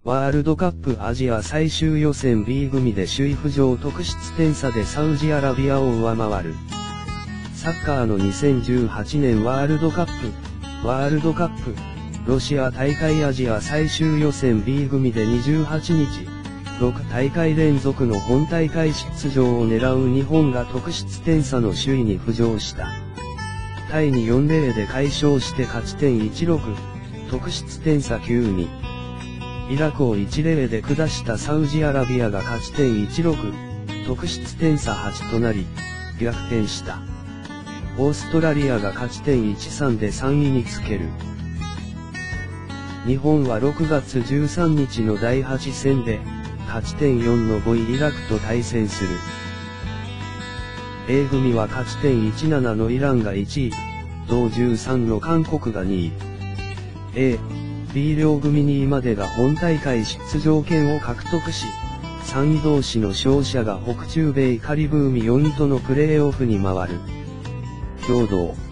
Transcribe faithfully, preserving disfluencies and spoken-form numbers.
ワールドカップアジア最終予選 B 組で首位浮上得失点差でサウジアラビアを上回る。サッカーのにせんじゅうはちねんワールドカップ、ワールドカップ、ロシア大会アジア最終予選 B 組でにじゅうはちにち、ろく大会連続の本大会出場を狙う日本が得失点差の首位に浮上した。タイによんたいゼロで快勝して勝ち点じゅうろく、得失点差きゅうに。イラクをいちたいゼロで下したサウジアラビアが勝ち点じゅうろく、得失点差はちとなり、逆転した。オーストラリアが勝ち点じゅうさんでさんいにつける。日本はろくがつじゅうさんにちのだいはちせんで、勝ち点よんのごいイラクと対戦する。A 組は勝ち点じゅうななのイランがいちい、同じゅうさんの韓国がにい。A、B 両組にいまでが本大会出場権を獲得し、さんい同士の勝者が北中米カリブ海よんいとのプレーオフに回る。共同